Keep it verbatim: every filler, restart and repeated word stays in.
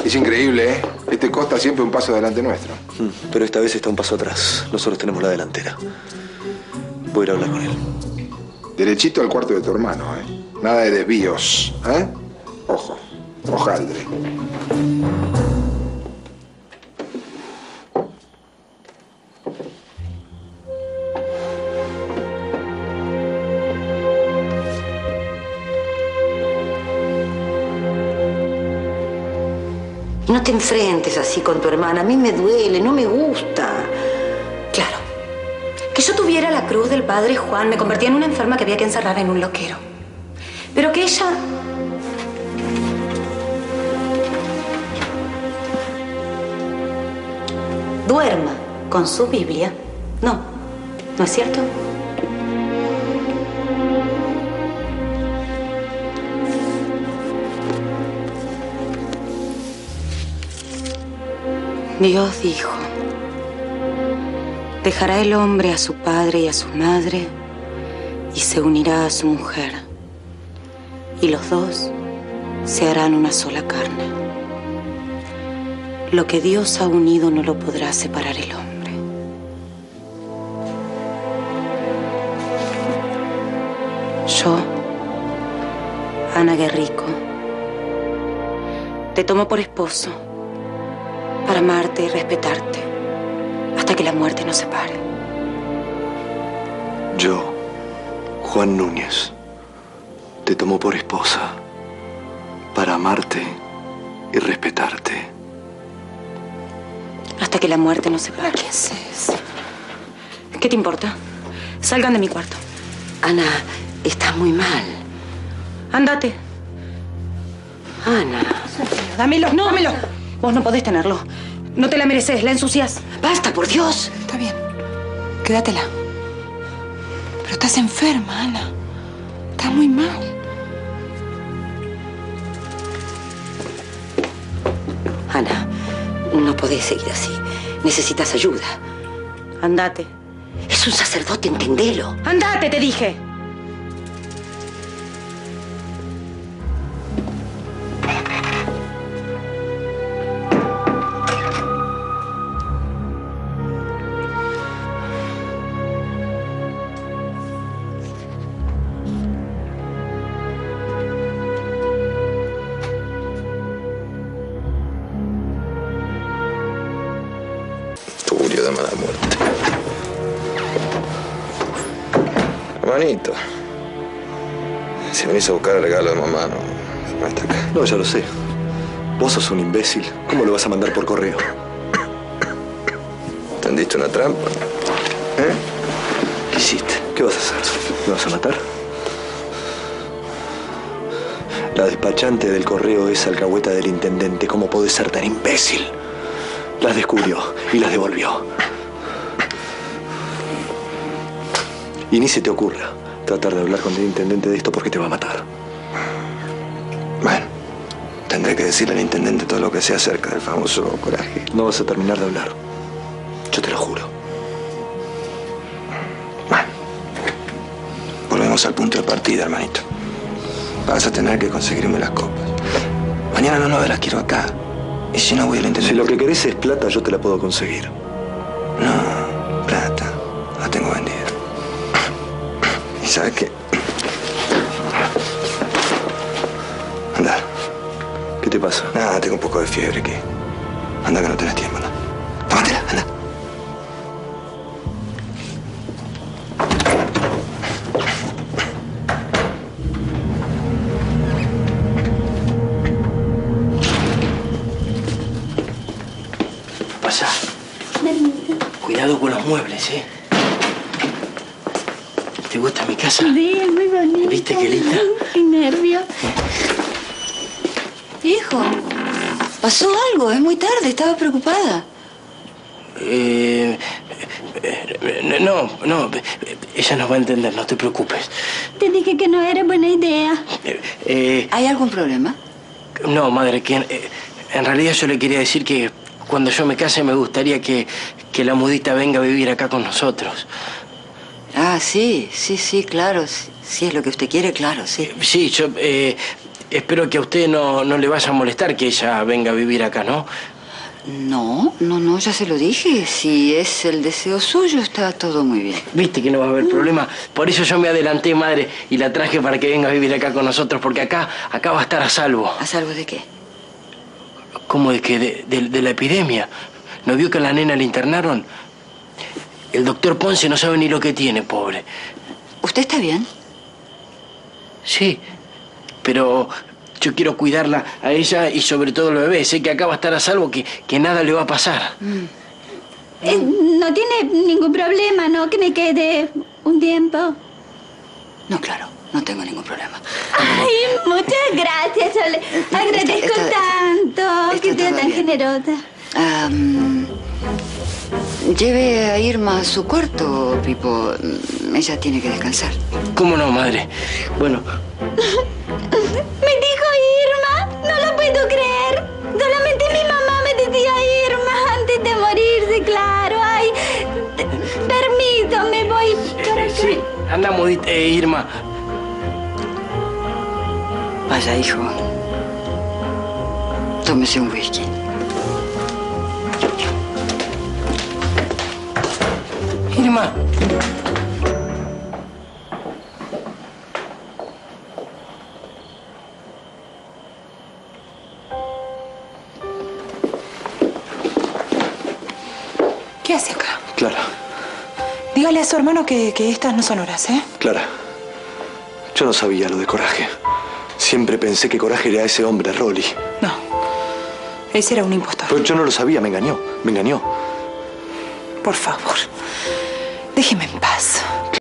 Es increíble, ¿eh? Este Costa siempre un paso adelante nuestro. Mm, pero esta vez está un paso atrás. Nosotros tenemos la delantera. Voy a ir a hablar con él. Derechito al cuarto de tu hermano, ¿eh? Nada de desvíos, ¿eh? Ojo, hojaldre. No te enfrentes así con tu hermana. A mí me duele, no me gusta. Claro. Que yo tuviera la cruz del padre Juan me convertía en una enferma que había que encerrar en un loquero. Pero que ella... duerma con su Biblia. No, ¿no es cierto? Dios dijo, dejará el hombre a su padre y a su madre y se unirá a su mujer, y los dos se harán una sola carne. Lo que Dios ha unido no lo podrá separar el hombre. Yo, Ana Guerrico, te tomo por esposo para amarte y respetarte hasta que la muerte nos separe. Yo, Juan Núñez, te tomo por esposa para amarte y respetarte hasta que la muerte nos separe. ¿Qué haces? ¿Qué te importa? Salgan de mi cuarto. Ana, estás muy mal. Ándate. Ana. Dámelo, no, dámelo. Vos no podés tenerlo. No te la mereces, la ensucias. Basta, por Dios. Está bien. Quédatela. Pero estás enferma, Ana. Estás muy mal. Ana, no podés seguir así. Necesitas ayuda. Andate. Es un sacerdote, entendelo. Andate, te dije. De mala muerte. Hermanito, si venís a buscar el regalo de mamá, no, no está acá. No, ya lo sé. Vos sos un imbécil. ¿Cómo lo vas a mandar por correo? ¿Tendiste una trampa? ¿Eh? ¿Qué hiciste? ¿Qué vas a hacer? ¿Me vas a matar? La despachante del correo es alcahueta del intendente. ¿Cómo podés ser tan imbécil? Las descubrió y las devolvió. Y ni se te ocurra tratar de hablar con el intendente de esto porque te va a matar. Bueno, tendré que decirle al intendente todo lo que sea acerca del famoso Coraje. No vas a terminar de hablar. Yo te lo juro. Bueno, volvemos al punto de partida, hermanito. Vas a tener que conseguirme las copas. Mañana no, no las quiero acá. Y si no voy al intendente... Si lo que querés es plata, yo te la puedo conseguir. No, plata. La tengo vendida. ¿Y sabes qué? Anda. ¿Qué te pasa? Nada, tengo un poco de fiebre. ¿Qué? Anda que no tenés tiempo, anda. Tómatela, anda. Pasa. Cuidado con los muebles, ¿eh? ¿Te gusta mi casa? Sí, es muy bonita. ¿Viste qué linda? Qué nervio. Hijo, pasó algo. Es muy tarde. Estaba preocupada. Eh, eh, no, no. Ella nos va a entender. No te preocupes. Te dije que no era buena idea. Eh, eh, ¿Hay algún problema? no, madre, que eh, en realidad yo le quería decir que cuando yo me case me gustaría que, que la mudita venga a vivir acá con nosotros. Ah, sí, sí, sí, claro. Si, si es lo que usted quiere, claro, sí. Sí, yo... Eh, espero que a usted no, no le vaya a molestar que ella venga a vivir acá, ¿no? No, no, no, ya se lo dije. Si es el deseo suyo, está todo muy bien. Viste que no va a haber problema. Por eso yo me adelanté, madre, y la traje para que venga a vivir acá con nosotros, porque acá, acá va a estar a salvo. ¿A salvo de qué? ¿Cómo de qué? De, de, de la epidemia. ¿No vio que a la nena la internaron? El doctor Ponce no sabe ni lo que tiene, pobre. ¿Usted está bien? Sí, pero yo quiero cuidarla a ella y sobre todo al bebé. Sé que acá va a estar a salvo, que, que nada le va a pasar. Mm. Eh, no tiene ningún problema, ¿no? Que me quede un tiempo. No, claro, no tengo ningún problema. Ay, muchas gracias. Yo le agradezco esta- tanto esta que sea estaba tan bien. generosa. Am, lleve a Irma a su cuarto, Pipo. Ella tiene que descansar. ¿Cómo no, madre? Bueno, Me dijo Irma, no lo puedo creer. Solamente mi mamá me decía Irma antes de morirse, claro. Ay, te- permiso, me voy para acá. sí, andamos, eh, Irma. Vaya, hijo. Tómese un whisky. Irma. ¿Qué hace acá? Clara, Dígale a su hermano que, que estas no son horas, ¿eh? Clara. Yo no sabía lo de Coraje. Siempre pensé que Coraje era ese hombre, Rolly. No. Ese era un impostor. Pero yo no lo sabía, me engañó, me engañó. Por favor, déjeme en paz.